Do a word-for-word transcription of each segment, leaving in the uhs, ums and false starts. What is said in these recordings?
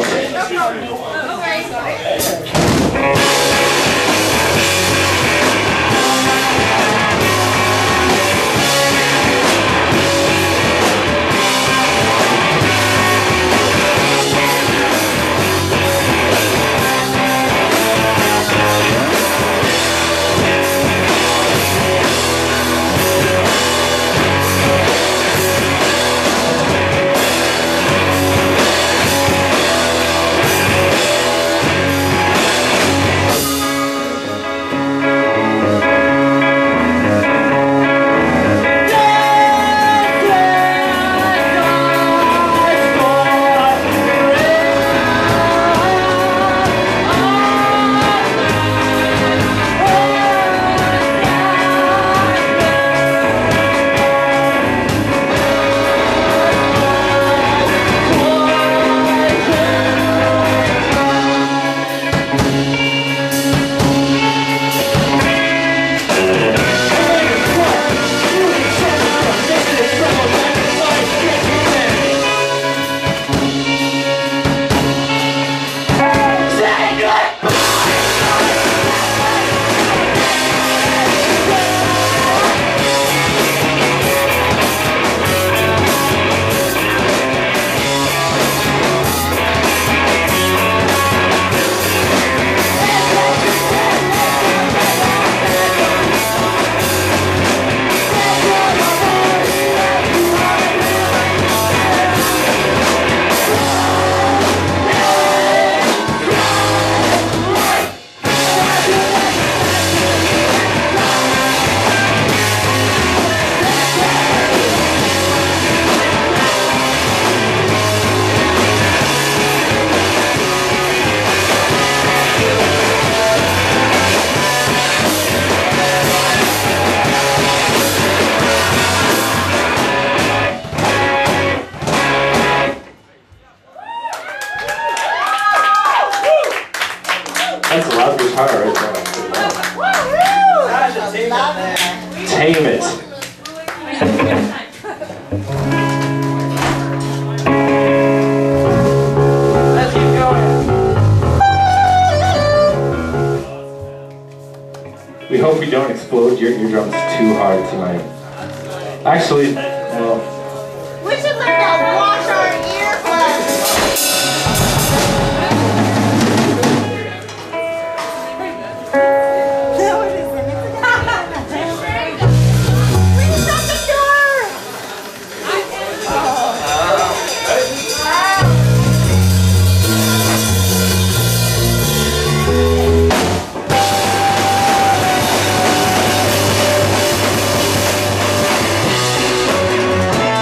That's a loud guitar right there. Tame it. Let's keep going. We hope we don't explode your eardrums too hard tonight. Actually, well... We should learn how to wash our earbuds. We'll be right back.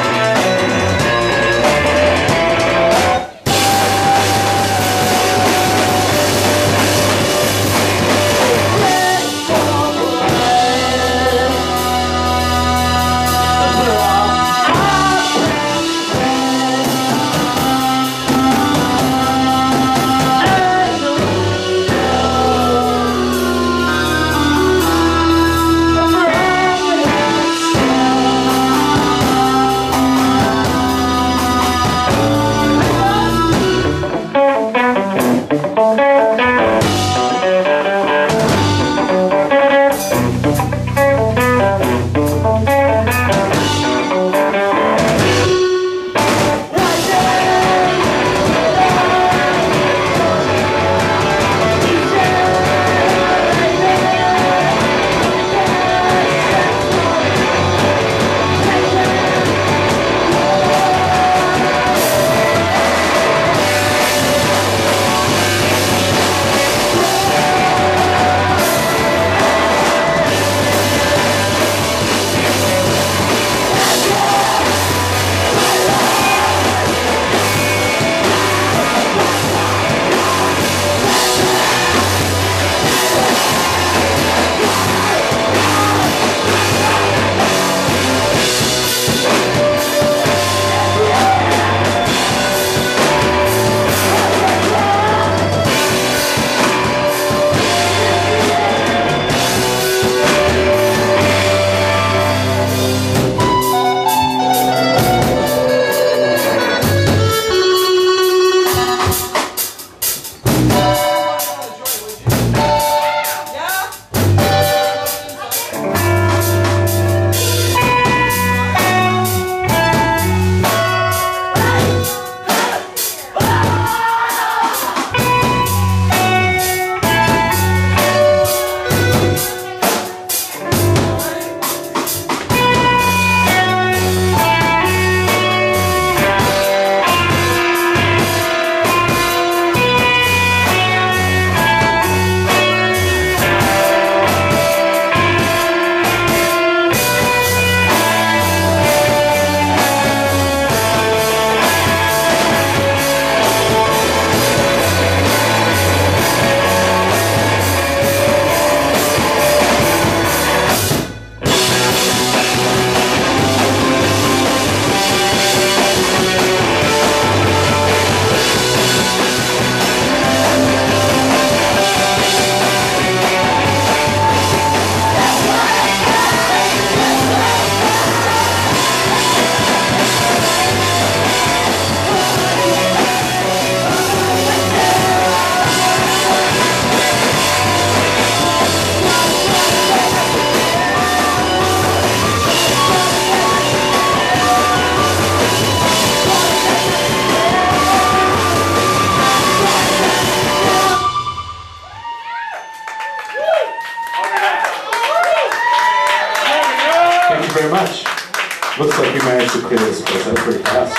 managed to clear this place out pretty fast.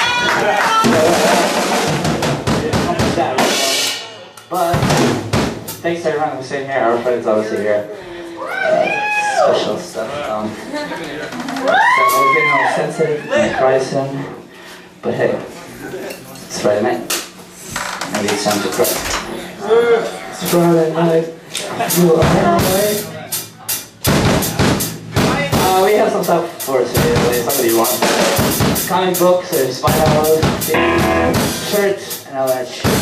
Almost that, but thanks to everyone who's sitting here, our friends obviously here. Uh, special stuff. Um, so we're getting all sensitive and pricing, but hey, it's Friday night. Maybe it's time to cry. It's Friday night. You are right. Uh, we have some stuff for today. If somebody wants comic books or spinal shirts and all that shit.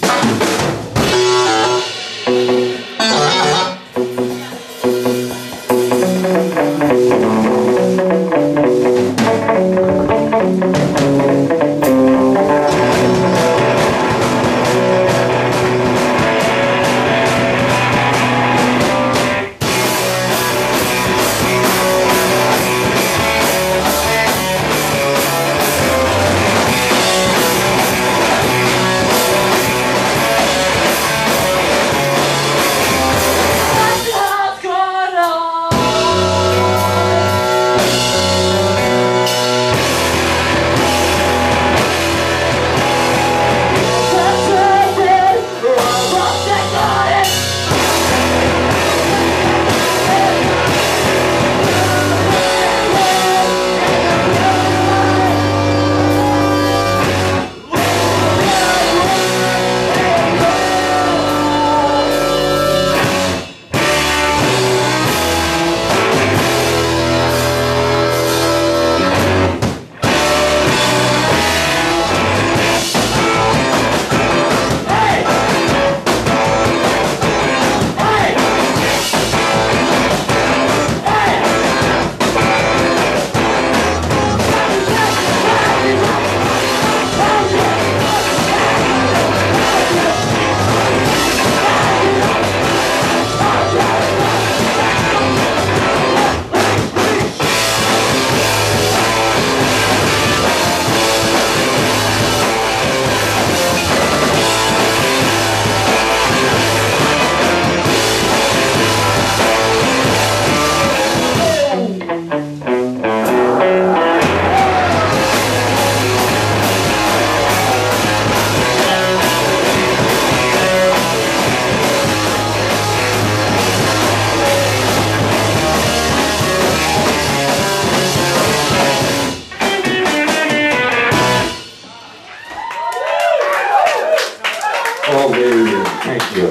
Oh, baby, thank you.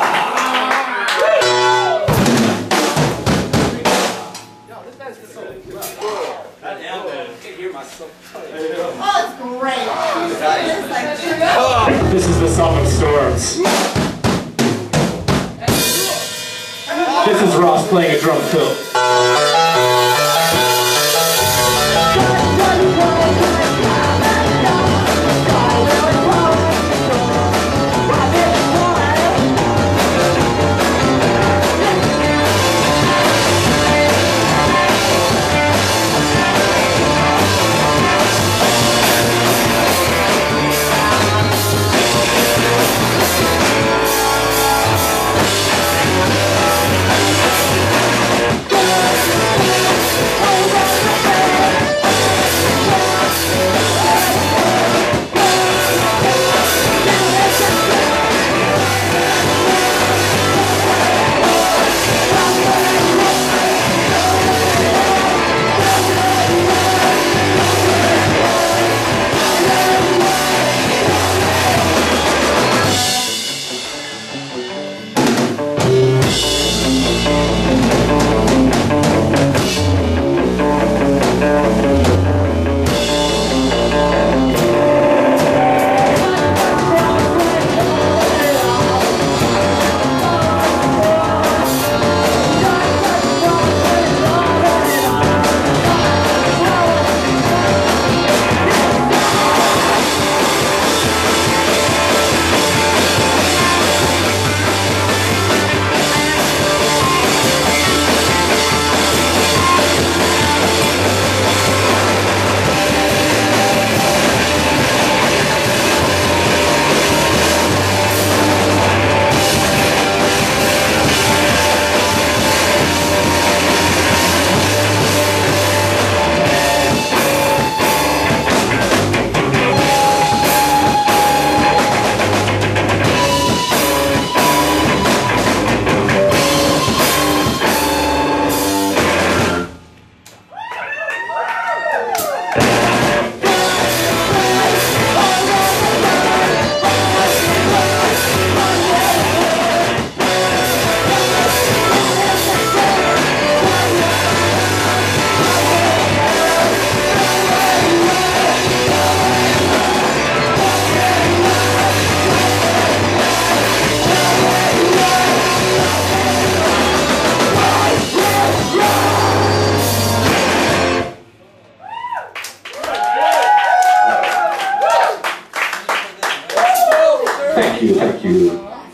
Oh, it's great. It's like true. This is the Song of Storms. This is Ross playing a drum fill. Go!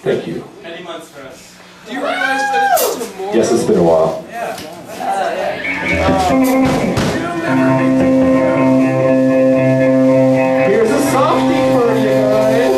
Thank you. Many months for us. Do you realize that it's tomorrow? Yes, it's been a while. Yeah. Here's a softie for you guys.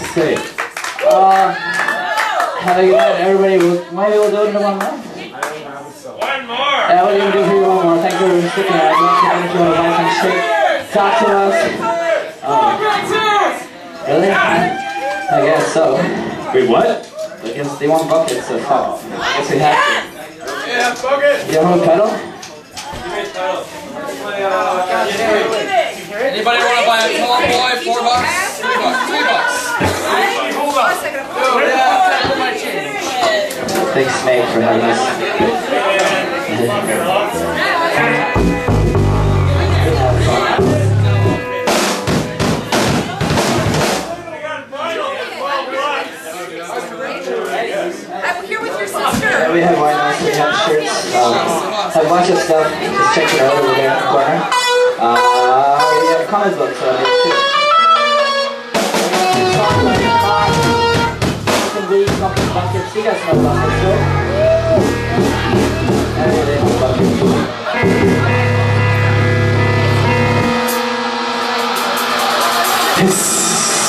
say. Uh, have a good night, everybody. We'll, maybe we'll do it in one more. One more! Yeah, we're gonna do for you one more. Thank you for sticking around. If you want to buy some shit, talk to us. Um, really? I guess so. Wait, what? I guess they want buckets, so fuck. I guess we have to. Yeah, bucket! You have a pedal? Anybody want to buy a tall boy? Four bucks? Three bucks? Three bucks? Thanks, Meg, for having us. I'm here with your sister. Yeah, we have wine ice, we have shirts, um, have a bunch of stuff. Just check it out over there in the corner. Uh, we have comic books over here too. Chocolate buckets. You guys know buckets, right? Everything is buckets. Yes.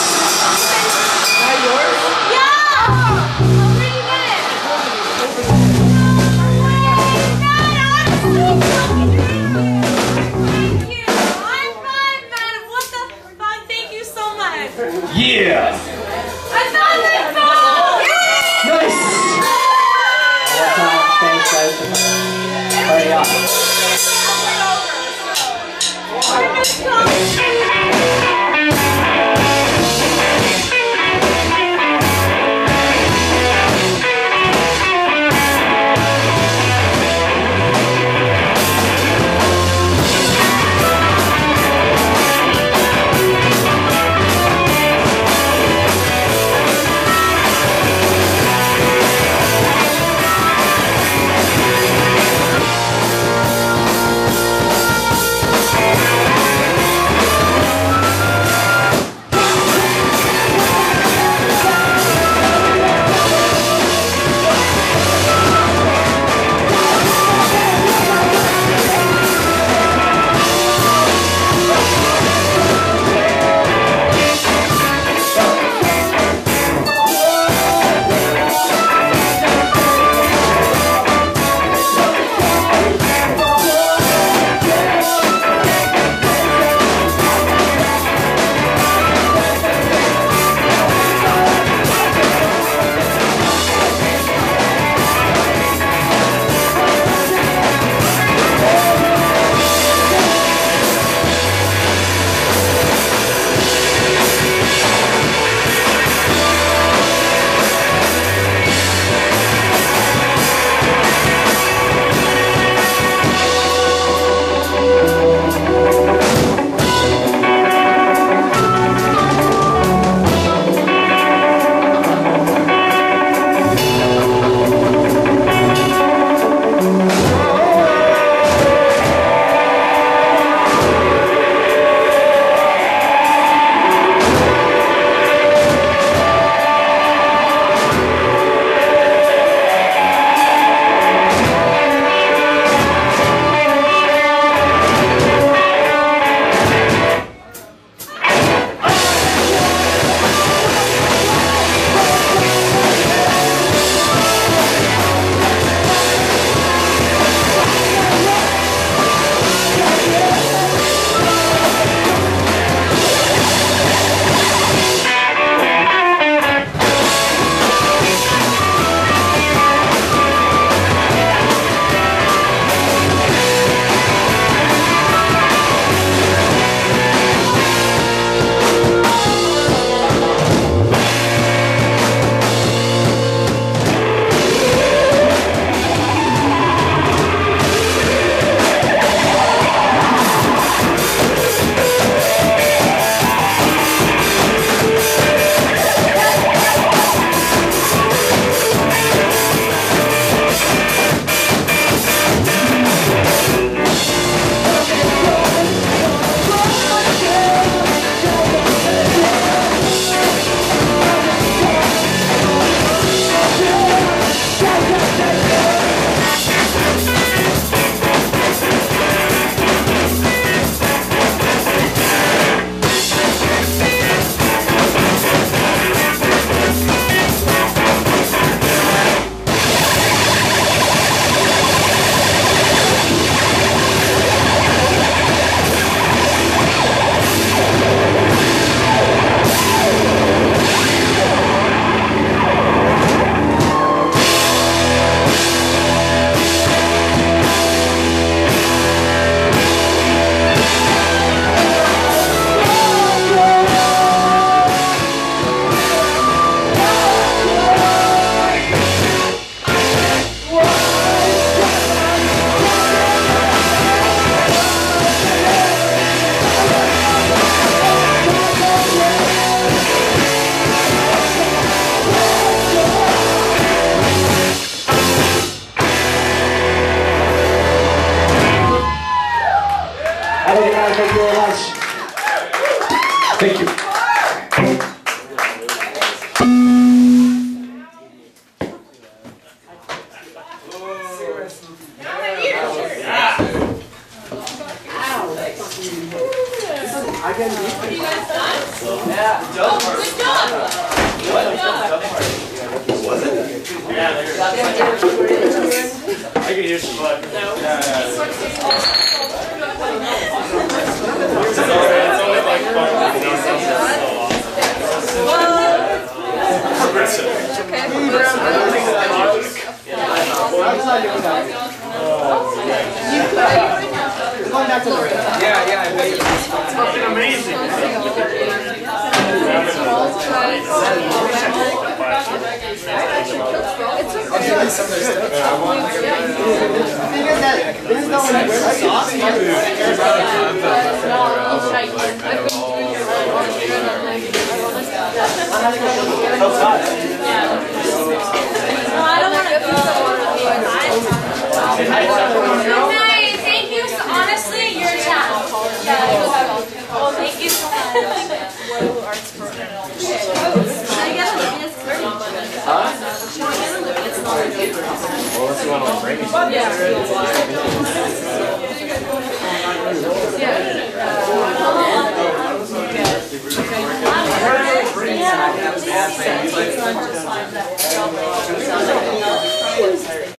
Yeah! I found my phone! Nice! One time, thanks guys. Hurry up. Thank you very much. Thank you. I can do Are you guys done? Yeah. Oh, good job. Good job. I can hear some blood. No. Yeah, yeah. It's only like progressive. Going back to the Yeah, yeah, I bet you. It's fucking amazing. Nice. Thank you. So honestly, you're a child. Well, thank you so much. Should I get Olivia's card? Huh? Should I get Olivia's card? Well, unless you want to bring me Yeah.